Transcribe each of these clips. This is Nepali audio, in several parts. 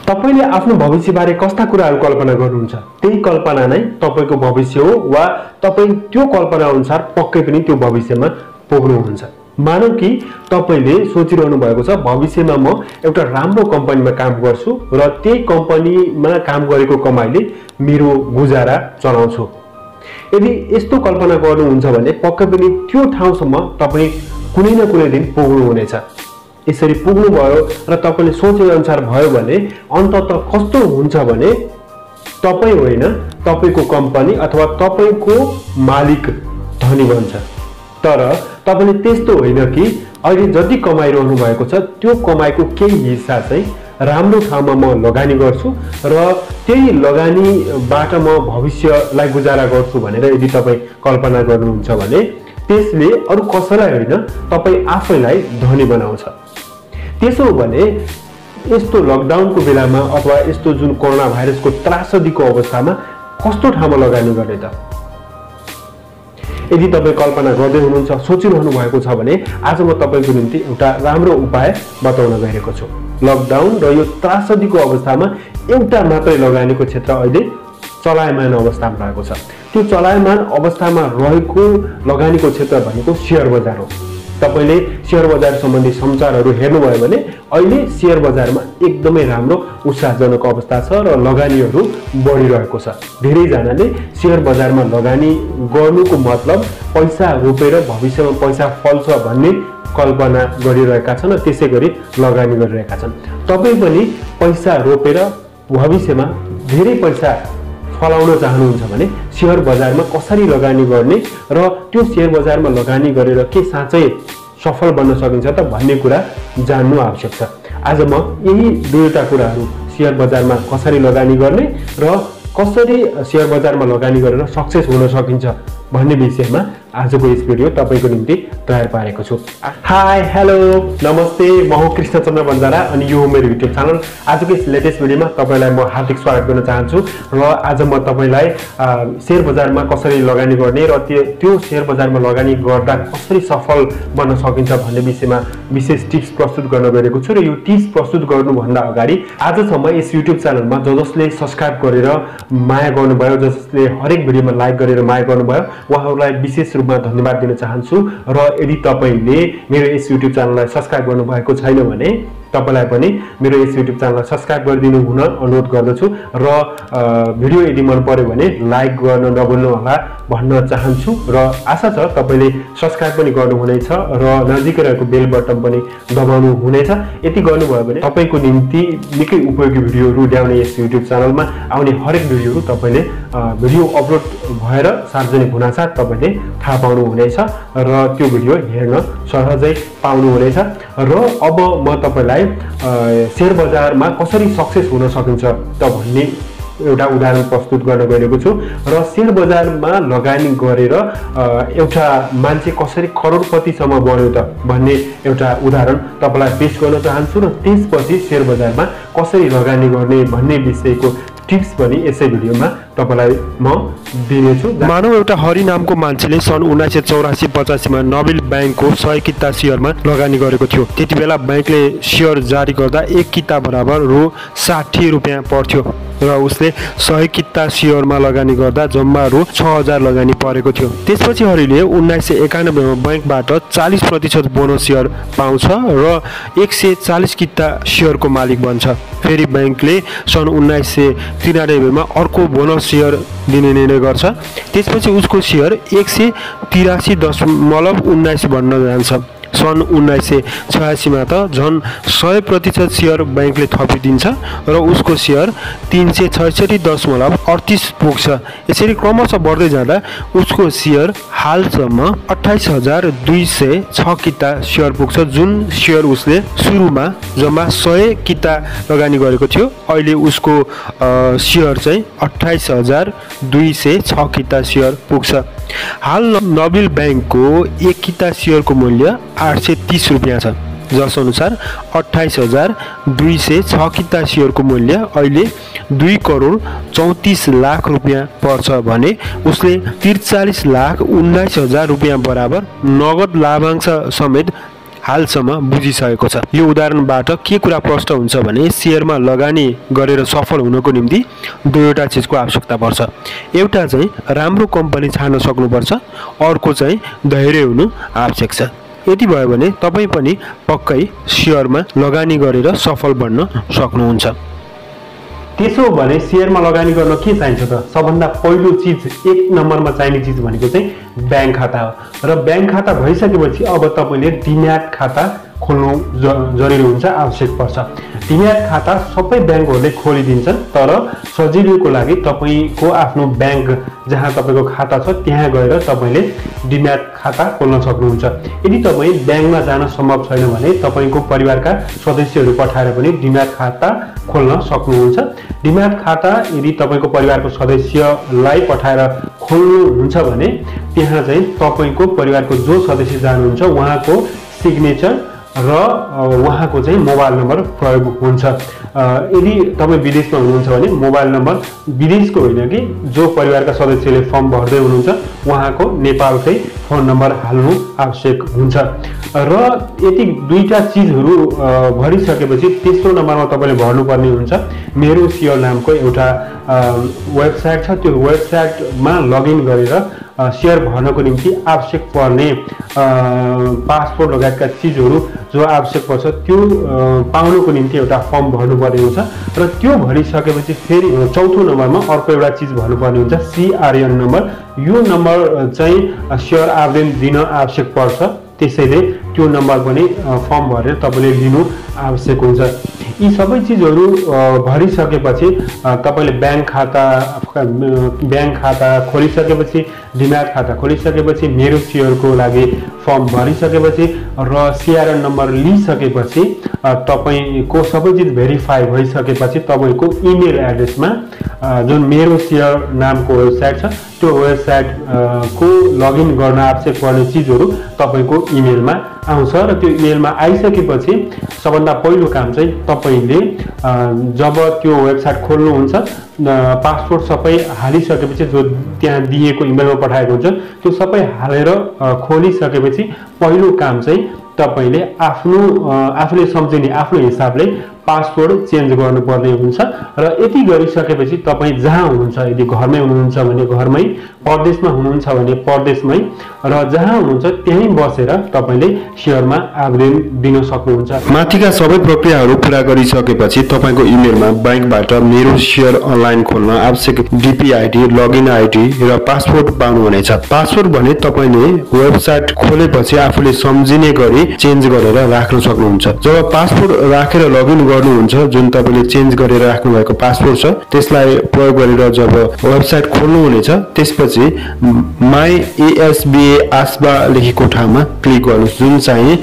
तपाईले आफ्नो भविष्यबारे कस्ता कुराहरू कल्पना गर्नुहुन्छ त्यही कल्पना नै तपाईको भविष्य हो वा तपाई त्यो कल्पना अनुसार पक्कै पनि त्यो भविष्यमा पुग्नुहुन्छ। मानौ कि तपाईले सोचिरहनु भएको छ भविष्यमा म एउटा राम्रो कम्पनीमा काम गर्छु र त्यही कम्पनीमा काम गरेको कमाइले मेरो गुजारा चलाउँछु। यदि यस्तो कल्पना गर्नुहुन्छ भने पक्कै पनि त्यो ठाउँसम्म तपाई कुनै न कुनै दिन पुग्नु हुनेछ। यसरी पुग्नु भयो र तपाईले सोचे अनुसार भयो भने अन्ततः कस्तो हुन्छ भने तपाई होइन तपाईको कम्पनी अथवा तपाईको मालिक धनी बन्छ। तर तपाईले त्यस्तो होइन कि अहिले जति कमाइरहनु भएको छ त्यो कमाइको केही हिस्सा चाहिँ राम्रो ठाउँमा म लगानी गर्छु र त्यही लगानीबाट म भविष्यलाई गुजारा गर्छु भनेर यदि तपाई कल्पना गर्नुहुन्छ भने त्यसले अरु कसैलाई होइन तपाई आफैलाई धनी बनाउँछ। त्यसो भने यस्तो लकडाउनको बेलामा अथवा यस्तो जुन कोरोना भाइरसको त्रासदीको अवस्थामा कस्तो ठाउँमा लगानी गर्ने त? यदि तपाई कल्पना गर्दै हुनुहुन्छ सोचिरहनु भएको छ भने आज म तपाईको निम्ति एउटा राम्रो उपाय बताउन गएको छु। लकडाउन र यो त्रासदीको अवस्थामा एउटा मात्रै लगानीको क्षेत्र अहिले चलायमान अवस्थामा रहेको छ। त्यो चलायमान अवस्थामा रहेको लगानीको क्षेत्र भनेको शेयर बजार हो। तपाईले शेयर बजार सम्बन्धी समाचारहरू हेर्नुभयो भने अहिले शेयर बजारमा एकदमै राम्रो उत्साहजनक अवस्था छ र लगानीहरू बढिरहेको छ। धेरै जनाले शेयर बजारमा लगानी गर्नुको मतलब पैसा रोपेर भविष्यमा पैसा फल्छ भन्ने कल्पना गरिरहेका छन् र त्यसैगरी लगानी गरिरहेका छन्। तपाई पनि पैसा रोपेर भविष्यमा धेरै पैसा फलाउन चाहनुहुन्छ भने शेयर बजारमा कसरी लगानी गर्ने र त्यो शेयर बजारमा लगानी गरेर के साँच्चै सफल बन्न सकिन्छ त भन्ने कुरा जान्नु आवश्यक छ। आज म यही दुईटा कुराहरू शेयर बजारमा कसरी लगानी गर्ने र कसरी शेयर बजारमा लगानी गरेर सक्सेस हुन सकिन्छ भन्ने विषयमा आजको यस भिडियो तपाईको निम्ति तयार पारेको छु। हाय हेलो नमस्ते, म हो कृष्ण चन्द्र बन्जारा अनि यो मेरो युट्युब च्यानल। आजको यस लेटेस्ट भिडियोमा तपाईलाई म हार्दिक स्वागत गर्न चाहन्छु र आज म तपाईलाई शेयर बजारमा कसरी लगानी गर्ने र त्यो शेयर बजारमा लगानी गर्दा कसरी सफल बन्न सकिन्छ भन्ने विषयमा विशेष टिप्स प्रस्तुत गर्न गएको छु। र यो टिप्स प्रस्तुत गर्नुभन्दा अगाडि आजसम्म यस युट्युब च्यानलमा जसले सब्स्क्राइब गरेर माया गर्नुभयो, जसले हरेक भिडियोमा लाइक गरेर माया गर्नुभयो उहाँहरूलाई विशेष रूपमा धन्यवाद दिन चाहन्छु। र यदि तपाईले मेरो यस युट्युब च्यानललाई सब्स्क्राइब गर्नु भएको छैन भने तपाईलाई पनि मेरो यस युट्युब च्यानललाई सब्स्क्राइब गरिदिनु हुन अनुरोध गर्दछु र भिडियो यदि मन पर्यो भने लाइक गर्न नभुल्नु होला भन्न चाहन्छु र आशा छ तपाईले सब्स्क्राइब पनि गर्नुहुनेछ र नजिकै रहेको बेल बटन पनि दबाउनु हुनेछ। यति गर्नुभयो भने तपाईको निम्ति निकै उपयोगी भिडियोहरू ल्याउने यस युट्युब च्यानलमा आउने हरेक भिडियोहरू तपाईले भिडियो अपलोड भएर सार्वजनिक हुनासाथ तपाईले थाहा पाउनु हुनेछ र त्यो भिडियो हेर्न सहजै पाउनु हुनेछ। र अब म तपाईलाई शेयर बजारमा कसरी सक्सेस हुन सकिन्छ त भन्ने एउटा उदाहरण प्रस्तुत गर्न गएको छु र शेयर बजारमा लगानी गरेर एउटा मान्छे कसरी करोडपतिसम्म बन्यो त भन्ने एउटा उदाहरण तपाईलाई पेश गर्न चाहन्छु र त्यसपछि शेयर बजारमा कसरी लगानी गर्ने भन्ने विषयको टिप्स पनि यसै भिडियोमा तपाईलाई म दिनेछु। मानव एउटा हरि नामको मान्छेले सन् 1984-85 मा नोबेल बैंकको 100 किता शेयरमा लगानी गरेको थियो। त्यति बेला बैंकले शेयर जारी गर्दा एक किता बराबर रु 60 रुपैयाँ पर्थ्यो र उसले 100 किता शेयरमा लगानी गर्दा जम्मा रु 6000 लगानी परेको थियो। त्यसपछि हरिले 1991 मा बैंकबाट 40% बोनस शेयर पाउँछ र 140 किता शेयरको मालिक बन्छ। फेरि बैंकले सन् 1993 मा अर्को बोनस शेयर दिने निर्णय गर्छ। त्यसपछि उसको शेयर 183.19 बन्न जान्छ। सन् 1986 मा त झन् 100% शेयर बैंकले थपिदिन्छ र उसको शेयर 366.38 पुग्छ। यसरी क्रमशः बढ्दै जाँदा उसको शेयर हालसम्म 28,206 किता शेयर पुग्छ, जुन शेयर उसले सुरुमा जम्मा 100 किता लगानी गरेको थियो। अहिले उसको शेयर चाहिँ 28,206 किता शेयर पुग्छ। हाल नोबेल बैंकको एक किता शेयरको मूल्य 830 रुपैयाँ छ, जस अनुसार 28,206 किता शेयरको मूल्य अहिले 2,34,00,000 रुपैयाँ पर्छ भने उसले 43,19,000 रुपैयाँ बराबर नगद लाभांश समेत हालसम्म बुझिसकेको छ। यो उदाहरणबाट के कुरा प्रष्ट हुन्छ भने शेयरमा लगानी गरेर सफल हुनको निम्ति दुईवटा चीजको आवश्यकता पर्छ। एउटा चाहिँ राम्रो कम्पनी छान्न सक्नुपर्छ, अर्को चाहिँ धैर्य हुनु आवश्यक छ। यति भयो भने तपाईँ पनि पक्कै शेयरमा लगानी गरेर सफल बन्न सक्नुहुन्छ। त्यसो भने शेयरमा लगानी गर्न के चाहिन्छ त? सबभन्दा पहिलो चीज, एक नम्बरमा चाहिने चीज भनेको चाहिँ ब्याङ्क खाता हो। र ब्याङ्क खाता भइसकेपछि अब तपाईँले डिम्याट खाता खोल्नु जरुरी हुन्छ, आवश्यक पर्छ। डिम्याट खाता सबै ब्याङ्कहरूले खोलिदिन्छन्, तर सजिलोको लागि तपाईँको आफ्नो ब्याङ्क जहाँ तपाईँको खाता छ त्यहाँ गएर तपाईँले डिम्याट खाता खोल्न सक्नुहुन्छ। यदि तपाईँ ब्याङ्कमा जान सम्भव छैन भने तपाईँको परिवारका सदस्यहरू पठाएर पनि डिम्याट खाता खोल्न सक्नुहुन्छ। डिम्याट खाता यदि तपाईँको परिवारको सदस्यलाई पठाएर खोल्नुहुन्छ भने त्यहाँ चाहिँ तपाईँको परिवारको जो सदस्य जानुहुन्छ उहाँको सिग्नेचर र उहाँको चाहिँ मोबाइल नम्बर प्रयोग हुन्छ। यदि तपाईँ विदेशमा हुनुहुन्छ भने मोबाइल नम्बर विदेशको होइन कि जो परिवारका सदस्यले फर्म भर्दै हुनुहुन्छ उहाँको नेपालकै फोन नम्बर हाल्नु आवश्यक हुन्छ। र यति दुईटा चिजहरू भरिसकेपछि तेस्रो नम्बरमा तपाईँले भर्नुपर्ने हुन्छ मेरो शेयर नामको एउटा वेबसाइट छ। त्यो वेबसाइटमा लगइन गरेर शेयर भर्नको निम्ति आवश्यक पर्ने पासपोर्ट लगायतका चिजहरू जो आवश्यक पर्छ त्यो पाउनको निम्ति एउटा फर्म भर्नुपर्ने हुन्छ। र त्यो भरिसकेपछि फेरि चौथो नम्बरमा अर्को एउटा चिज भर्नुपर्ने हुन्छ, CRN नम्बर। यो नम्बर चाहिँ शेयर आवेदन दिन आवश्यक पर्छ, त्यसैले त्यो नम्बर पनि फर्म भरेर तपाईँले लिनु आवश्यक हुन्छ। यी सबै चिजहरू भरिसकेपछि तपाईँले ब्याङ्क खाता खोलिसकेपछि, डिम्याट खाता खोलिसकेपछि, मेरो शेयरको लागि फर्म भरिसकेपछि र CRN नम्बर लिइसकेपछि तपाईँको सबै चिज भेरिफाई भइसकेपछि तपाईँको इमेल एड्रेसमा जुन मेरो शेयर नामको वेबसाइट छ त्यो वेबसाइटको लगइन गर्न आवश्यक पर्ने चिजहरू तपाईँको इमेलमा आउँछ। र त्यो इमेलमा आइसकेपछि सबभन्दा पहिलो काम चाहिँ तपाईँले जब त्यो वेबसाइट खोल्नुहुन्छ पासपोर्ट सबै हालिसकेपछि जो त्यहाँ दिएको इमेलमा पठाएको हुन्छ त्यो सबै हालेर खोलिसकेपछि पहिलो काम चाहिँ तपाईँले आफूले सम्झिने आफ्नो हिसाबले पासपोर्ट चेन्ज गर्नुपर्ने हुन्छ। र यति गरिसकेपछि तपाईँ जहाँ हुनुहुन्छ, यदि घरमै हुनुहुन्छ भने घरमै, परदेशमा हुनुहुन्छ भने परदेशमै, र जहाँ हुनुहुन्छ त्यहीँ बसेर तपाईँले शेयरमा आवेदन दिन सक्नुहुन्छ। माथिका सबै प्रक्रियाहरू पुरा गरिसकेपछि तपाईँको इमेलमा ब्याङ्कबाट मेरो शेयर अनलाइन खोल्न आवश्यक DP ID, लगइन ID र पासपोर्ट पाउनुहुनेछ। पासपोर्ट भने तपाईँले वेबसाइट खोलेपछि आफूले सम्झिने गरी चेन्ज गरेर राख्न सक्नुहुन्छ। जब पासपोर्ट राखेर लगइन गर्नुहुन्छ, जुन तपाईँले चेन्ज गरेर राख्नु भएको पासपोर्ट छ त्यसलाई प्रयोग गरेर जब वेबसाइट खोल्नुहुनेछ त्यसपछि माई ASBA आस्बा लेखेको ठाउँमा क्लिक गर्नुहोस्। जुन चाहिँ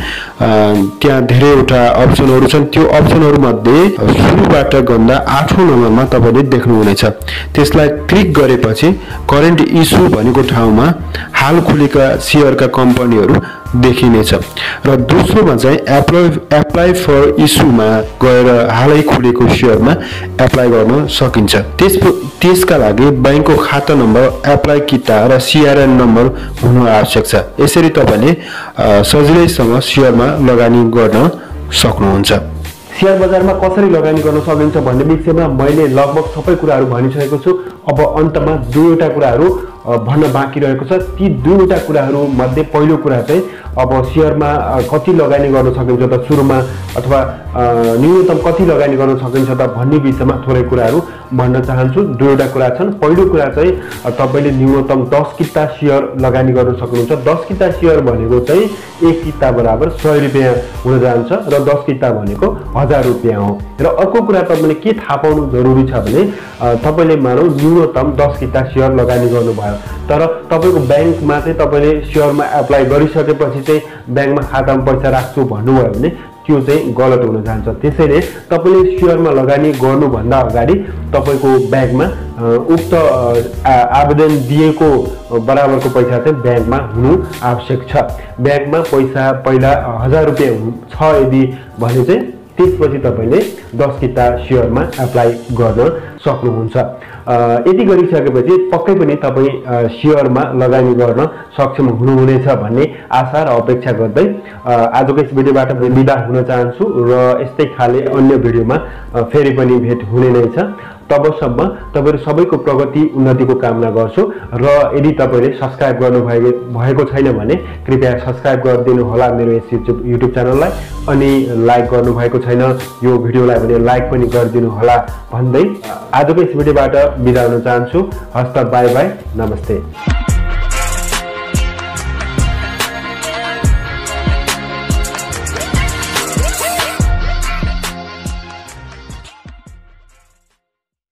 त्यहाँ धेरैवटा अप्सनहरू छन्, त्यो अप्सनहरू मध्ये सुरुबाट गन्दा 8औं नम्बरमा तपाईँले देख्नुहुनेछ। त्यसलाई क्लिक गरेपछि करेन्ट इस्यु भनेको ठाउँमा हाल खुलेका शेयरका कम्पनीहरू देखिनेछ। र दोस्रोमा चाहिँ एप्लाई फर इस्युमा गएर हालै खुलेको शेयरमा एप्लाई गर्न सकिन्छ। त्यसका लागि ब्याङ्कको खाता नम्बर, एप्लाई किता र CRN नम्बर हुनु आवश्यक छ। यसरी तपाईँले सजिलैसँग शेयरमा लगानी गर्न सक्नुहुन्छ। शेयर बजारमा कसरी लगानी गर्न सकिन्छ भन्ने विषयमा मैले लगभग सबै कुराहरू भनिसकेको छु। अब अन्तमा दुईवटा कुराहरू भन्न बाँकी रहेको छ। ती दुईवटा कुराहरू मध्ये पहिलो कुरा चाहिँ अब शेयरमा कति लगानी गर्न सकिन्छ त सुरुमा, अथवा न्यूनतम कति लगानी गर्न सकिन्छ त भन्ने विषयमा थोरै कुराहरू भन्न चाहन्छु। दुईवटा कुरा छन्। पहिलो कुरा चाहिँ तपाईँले न्यूनतम 10 किता शेयर लगानी गर्न सक्नुहुन्छ। 10 किता शेयर भनेको चाहिँ एक किता बराबर 100 रुपियाँ हुन जान्छ र 10 किता भनेको 1000 रुपियाँ हो। र अर्को कुरा तपाईँले के थाहा पाउनु जरुरी छ भने तपाईँले मानौ न्यूनतम 10 किता शेयर लगानी गर्नुभयो, तर तपाईँको ब्याङ्कमा चाहिँ तपाईँले शेयरमा एप्लाई गरिसकेपछि चाहिँ ब्याङ्कमा खातामा पैसा राख्छु भन्नुभयो भने त्यो चाहिँ गलत हुन जान्छ। त्यसैले तपाईँले शेयरमा लगानी गर्नुभन्दा अगाडि तपाईँको ब्याङ्कमा उक्त आवेदन दिएको बराबरको पैसा चाहिँ ब्याङ्कमा हुनु आवश्यक छ। ब्याङ्कमा पैसा पहिला 1000 रुपियाँ छ यदि भने चाहिँ त्यसपछि तपाईँले 10 किता शेयरमा एप्लाई गर्न सक्नुहुन्छ। यति गरिसकेपछि पक्कै पनि तपाईँ शेयरमा लगानी गर्न सक्षम हुनुहुनेछ भन्ने आशा र अपेक्षा गर्दै आजको यस भिडियोबाट बिदा हुन चाहन्छु र यस्तै खाले अन्य भिडियोमा फेरि पनि भेट हुने नै छ। तबसम्म तपाईहरु सबैको प्रगति उन्नतिको कामना गर्छु र यदि तपाईले सब्स्क्राइब गर्नु भएको छैन भने कृपया सब्स्क्राइब गरिदिनु होला मेरो यस युट्युब च्यानललाई अनि लाइक गर्नु भएको छैन यो भिडियोलाई भने लाइक पनि गरिदिनु होला भन्दै आजको यस भिडियोबाट बिदा हुन चाहन्छु। हस्त बाइ बाइ, नमस्ते।